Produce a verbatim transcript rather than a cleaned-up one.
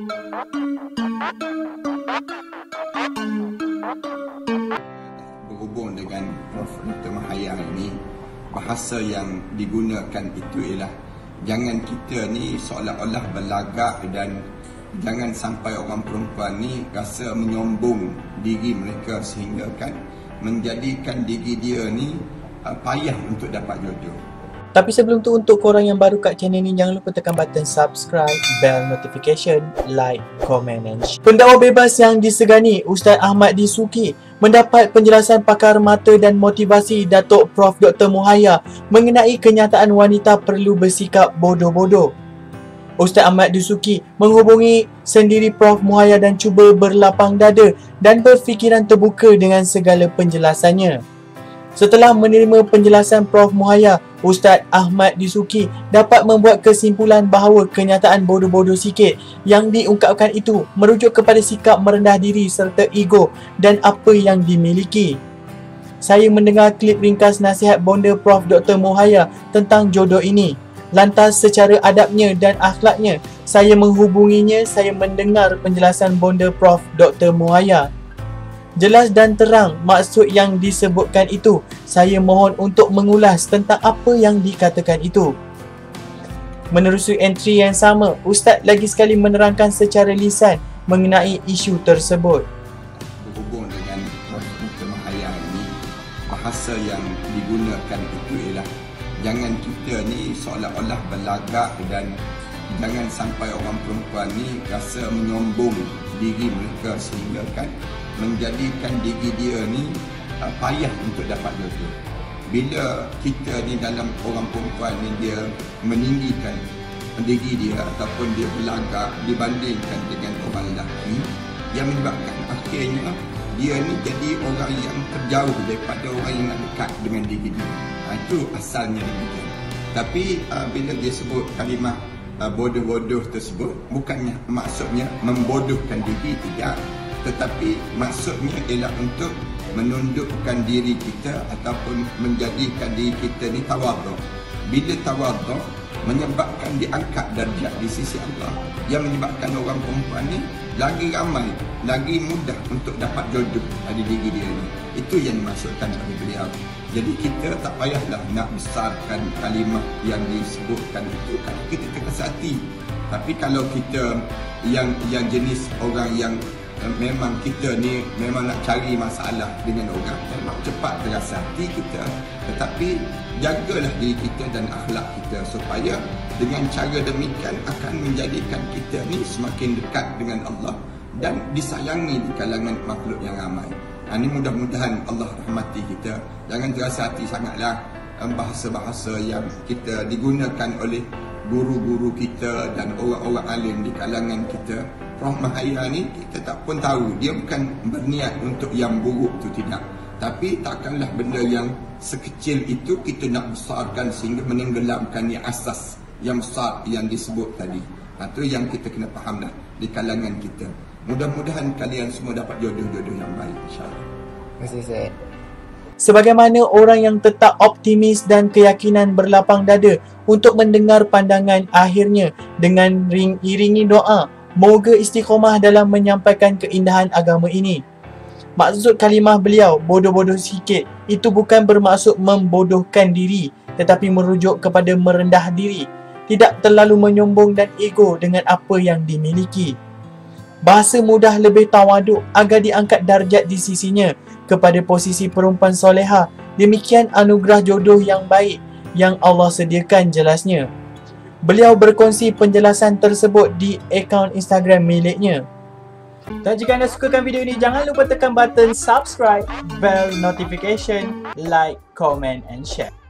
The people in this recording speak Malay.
Berhubung dengan Profesor Doktor Mahaya ini, bahasa yang digunakan itu ialah jangan kita ni seolah-olah berlagak dan jangan sampai orang perempuan ni rasa menyombong diri mereka sehingga kan menjadikan diri dia ni uh, payah untuk dapat jodoh. Tapi sebelum tu, untuk korang yang baru kat channel ni, jangan lupa tekan button subscribe, bell notification, like, comment and share. Pendakwa bebas yang disegani Ustaz Ahmad Disuki mendapat penjelasan pakar mata dan motivasi Datuk Prof Doktor Muhaya mengenai kenyataan wanita perlu bersikap bodoh-bodoh. Ustaz Ahmad Disuki menghubungi sendiri Prof Muhaya dan cuba berlapang dada dan berfikiran terbuka dengan segala penjelasannya. Setelah menerima penjelasan Prof Muhaya, Ustaz Ahmad Disuki dapat membuat kesimpulan bahawa kenyataan bodoh-bodoh sikit yang diungkapkan itu merujuk kepada sikap merendah diri serta ego dan apa yang dimiliki. Saya mendengar klip ringkas nasihat bonda Prof Doktor Muhaya tentang jodoh ini. Lantas secara adabnya dan akhlaknya, saya menghubunginya. Saya mendengar penjelasan bonda Prof Doktor Muhaya. Jelas dan terang maksud yang disebutkan itu. Saya mohon untuk mengulas tentang apa yang dikatakan itu. Menerusi entry yang sama, Ustaz lagi sekali menerangkan secara lisan mengenai isu tersebut. Berhubung dengan Profesor Doktor Mahaya ini, bahasa yang digunakan itu ialah jangan kita ni seolah-olah berlagak dan jangan sampai orang perempuan ni rasa menyombong diri mereka sehingga kan menjadikan diri dia ni uh, payah untuk dapat jodoh. Bila kita ni dalam orang perempuan ni dia meninggikan diri dia ataupun dia berlagak dibandingkan dengan orang lelaki, yang menyebabkan akhirnya dia ni jadi orang yang terjauh daripada orang yang nak dekat dengan diri dia. Ha, itu asalnya demikian. Tapi uh, bila dia sebut kalimah uh, bodoh-bodoh tersebut, bukannya maksudnya membodohkan diri, tidak. Tetapi maksudnya ialah untuk menundukkan diri kita ataupun menjadikan diri kita ni tawaduk. Bila tawaduk menyebabkan diangkat darjat di sisi Allah, yang menyebabkan orang perempuan ni lagi ramai, lagi mudah untuk dapat jodoh dari diri dia ni. Itu yang dimaksudkan oleh beliau. Jadi kita tak payahlah nak besarkan kalimah yang disebutkan itu kalau kita terasa hati. Tapi kalau kita yang yang jenis orang yang memang kita ni memang nak cari masalah dengan orang, memang cepat terasa hati kita. Tetapi jagalah diri kita dan akhlak kita supaya dengan cara demikian akan menjadikan kita ni semakin dekat dengan Allah dan disayangi di kalangan makhluk yang ramai. Ha, ini mudah-mudahan Allah rahmati kita. Jangan terasa hati sangatlah bahasa-bahasa yang kita digunakan oleh guru-guru kita dan orang-orang alim di kalangan kita. Prof Mahaya ni kita tak pun tahu, dia bukan berniat untuk yang buruk tu, tidak. Tapi takkanlah benda yang sekecil itu kita nak besarkan sehingga menenggelamkan yang asas yang besar yang disebut tadi. Itu yang kita kena fahamlah di kalangan kita. Mudah-mudahan kalian semua dapat jodoh-jodoh yang baik, insyaAllah. Terima kasih, Ustaz. Sebagaimana orang yang tetap optimis dan keyakinan berlapang dada untuk mendengar pandangan akhirnya dengan ring iringi doa, moga istiqomah dalam menyampaikan keindahan agama ini. Maksud kalimah beliau, bodoh-bodoh sikit, itu bukan bermaksud membodohkan diri, tetapi merujuk kepada merendah diri, tidak terlalu menyombong dan ego dengan apa yang dimiliki. Bahasa mudah lebih tawaduk agar diangkat darjat di sisinya kepada posisi perempuan soleha. Demikian anugerah jodoh yang baik yang Allah sediakan, jelasnya. Beliau berkongsi penjelasan tersebut di akaun Instagram miliknya. Dan jika anda sukakan video ini, jangan lupa tekan button subscribe, bell notification, like, comment and share.